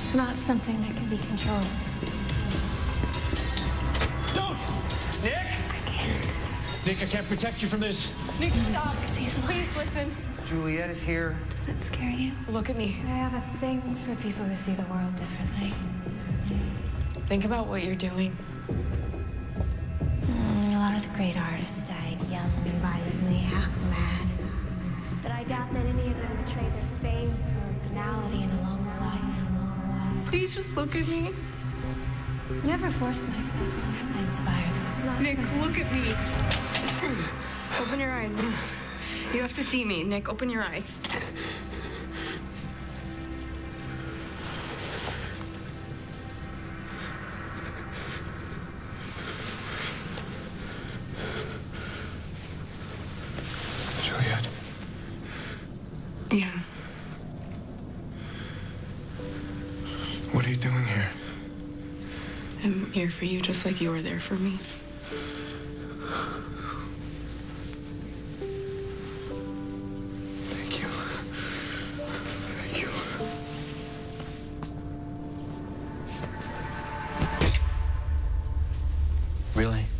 It's not something that can be controlled. Don't! Nick! I can't. Nick, I can't protect you from this. Nick, stop. Please listen. Juliette is here. Does that scare you? Look at me. I have a thing for people who see the world differently. Think about what you're doing. A lot of the great artists died young and violently, half mad. But I doubt that any of them would trade their fame for banality and a longer life. Please just look at me. Never force myself. I inspire them. Nick, look at me. Open your eyes. You have to see me. Nick, open your eyes. Juliette. Yeah. What are you doing here? I'm here for you just like you were there for me. Thank you. Thank you. Really?